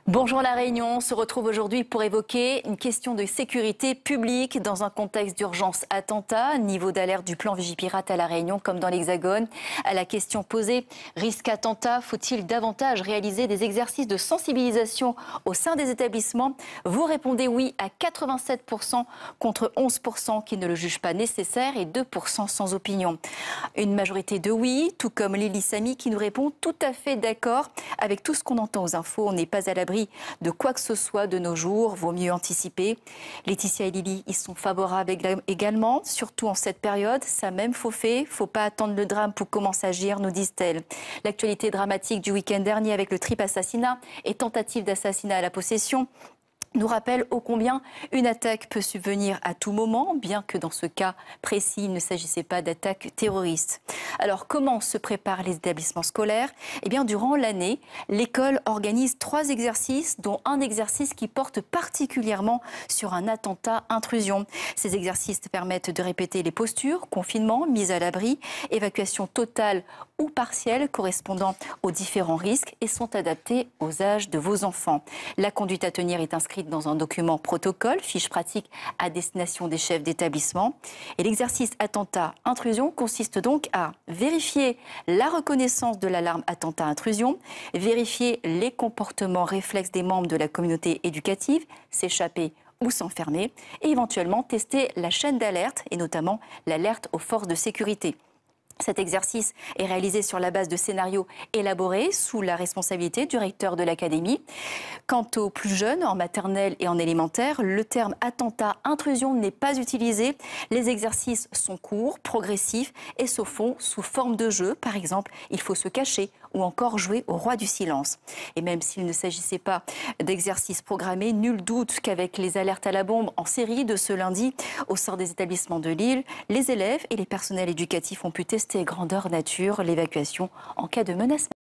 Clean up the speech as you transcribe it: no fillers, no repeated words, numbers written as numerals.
Bonjour La Réunion, on se retrouve aujourd'hui pour évoquer une question de sécurité publique dans un contexte d'urgence attentat, niveau d'alerte du plan Vigipirate à La Réunion comme dans l'Hexagone. À la question posée, risque attentat, faut-il davantage réaliser des exercices de sensibilisation au sein des établissements? Vous répondez oui à 87% contre 11% qui ne le jugent pas nécessaire et 2% sans opinion. Une majorité de oui, tout comme Lily Samy qui nous répond tout à fait d'accord avec tout ce qu'on entend aux infos. On n'est pas à l'abri de quoi que ce soit de nos jours, vaut mieux anticiper. Laetitia et Lily y sont favorables également, surtout en cette période. Ça même faut fait, faut pas attendre le drame pour commencer à agir, nous disent-elles. L'actualité dramatique du week-end dernier avec le triple assassinat et tentative d'assassinat à la possession nous rappelle ô combien une attaque peut subvenir à tout moment, bien que dans ce cas précis, il ne s'agissait pas d'attaque terroriste. Alors, comment se préparent les établissements scolaires? Eh bien, durant l'année, l'école organise 3 exercices, dont un exercice qui porte particulièrement sur un attentat-intrusion. Ces exercices permettent de répéter les postures, confinement, mise à l'abri, évacuation totale ou partielle correspondant aux différents risques et sont adaptés aux âges de vos enfants. La conduite à tenir est inscrite dans un document protocole, fiche pratique à destination des chefs d'établissement. Et l'exercice attentat-intrusion consiste donc à vérifier la reconnaissance de l'alarme attentat-intrusion, vérifier les comportements réflexes des membres de la communauté éducative, s'échapper ou s'enfermer, et éventuellement tester la chaîne d'alerte, et notamment l'alerte aux forces de sécurité. Cet exercice est réalisé sur la base de scénarios élaborés sous la responsabilité du recteur de l'académie. Quant aux plus jeunes, en maternelle et en élémentaire, le terme attentat-intrusion n'est pas utilisé. Les exercices sont courts, progressifs et se font sous forme de jeu. Par exemple, il faut se cacher ou encore jouer au roi du silence. Et même s'il ne s'agissait pas d'exercices programmés, nul doute qu'avec les alertes à la bombe en série de ce lundi au sein des établissements de l'île, les élèves et les personnels éducatifs ont pu tester grandeur nature l'évacuation en cas de menace.